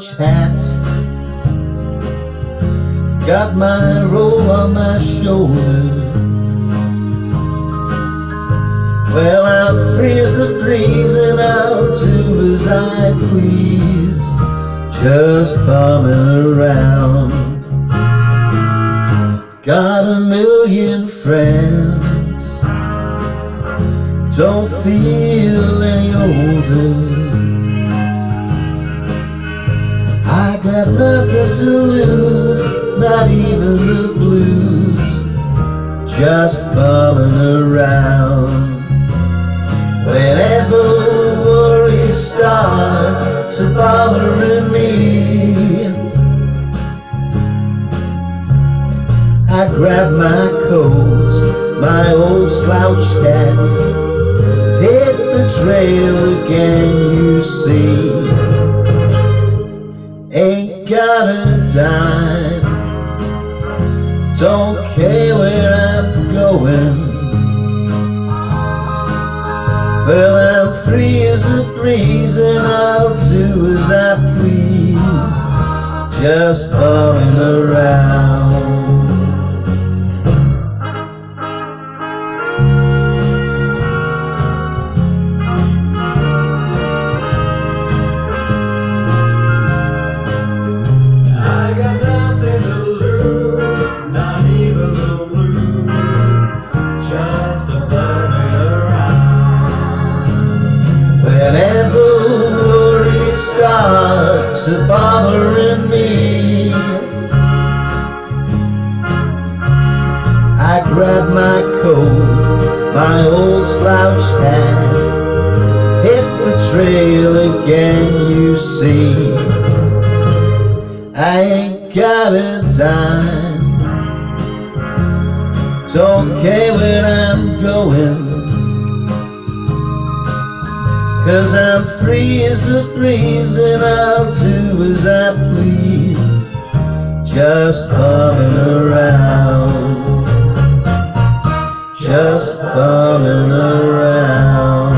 slouch hat, got my robe on my shoulder. Well, I'm free as the breeze and I'll do as I please, just bumming around. Got a million friends, don't feel any older. I got nothing to lose, not even the blues, just bumming around. Whenever worries start to bothering me, I grab my coat, my old slouch hat, hit the trail again, you see. Ain't got a dime, don't care where I'm going. Well, I'm free as a breeze and I'll do as I please, just bumming around. Whenever worries start to bothering me, I grab my coat, my old slouch hat, hit the trail again, you see. I ain't got a dime, don't care where I'm going, 'cause I'm free as a breeze and I'll do as I please, just bumming around, just bumming around.